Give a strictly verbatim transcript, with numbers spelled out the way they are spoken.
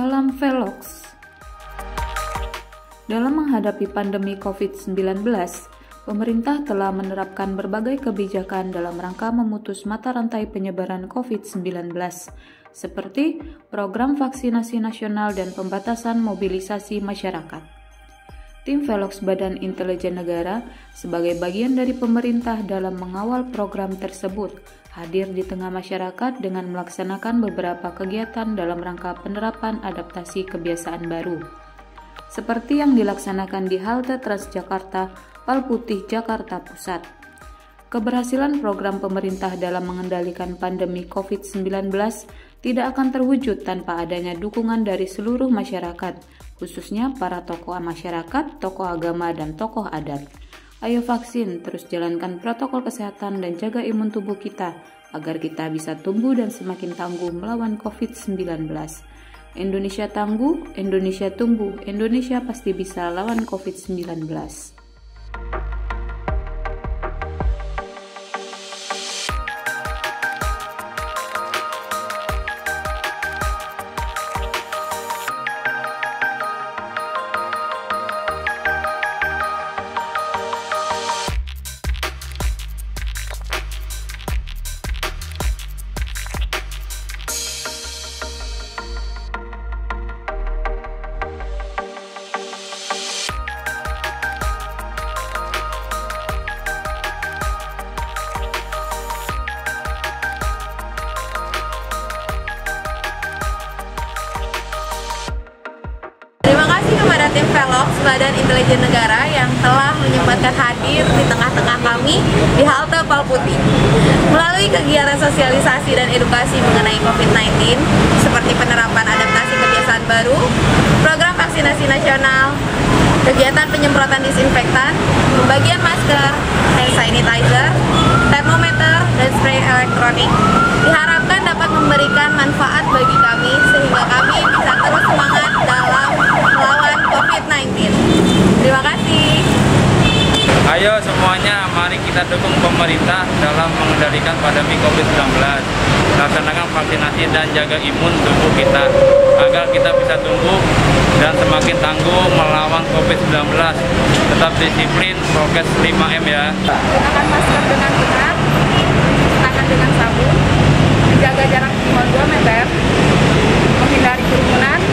Salam Velox. Dalam menghadapi pandemi covid sembilan belas, pemerintah telah menerapkan berbagai kebijakan dalam rangka memutus mata rantai penyebaran covid sembilan belas, seperti program vaksinasi nasional dan pembatasan mobilisasi masyarakat. Tim Velox Badan Intelijen Negara sebagai bagian dari pemerintah dalam mengawal program tersebut hadir di tengah masyarakat dengan melaksanakan beberapa kegiatan dalam rangka penerapan adaptasi kebiasaan baru, seperti yang dilaksanakan di halte Transjakarta Palputih Jakarta Pusat. Keberhasilan program pemerintah dalam mengendalikan pandemi covid sembilan belas tidak akan terwujud tanpa adanya dukungan dari seluruh masyarakat, khususnya para tokoh masyarakat, tokoh agama, dan tokoh adat. Ayo vaksin, terus jalankan protokol kesehatan dan jaga imun tubuh kita, agar kita bisa tumbuh dan semakin tangguh melawan covid sembilan belas. Indonesia tangguh, Indonesia tumbuh, Indonesia pasti bisa lawan covid sembilan belas. Terima kasih kepada tim Velox Badan Intelijen Negara yang telah menyempatkan hadir di tengah-tengah kami di halte Palputih. Melalui kegiatan sosialisasi dan edukasi mengenai covid sembilan belas seperti penerapan adaptasi kebiasaan baru, program vaksinasi nasional, kegiatan penyemprotan disinfektan, pembagian masker, hand sanitizer, termometer, dan spray elektronik, diharapkan dapat memberikan manfaat bagi kami sehingga kami bisa terus semangat dalam melawan covid sembilan belas. Terima kasih. Ayo semuanya, mari kita dukung pemerintah dalam mengendalikan pandemi covid sembilan belas. Laksanakan vaksinasi dan jaga imun tubuh kita, agar kita bisa tumbuh dan semakin tangguh melawan covid sembilan belas. Tetap disiplin, prokes lima M ya. Gunakan masker dengan benar, cuci tangan dengan sabun, menjaga jarak minimal dua meter, menghindari kerumunan,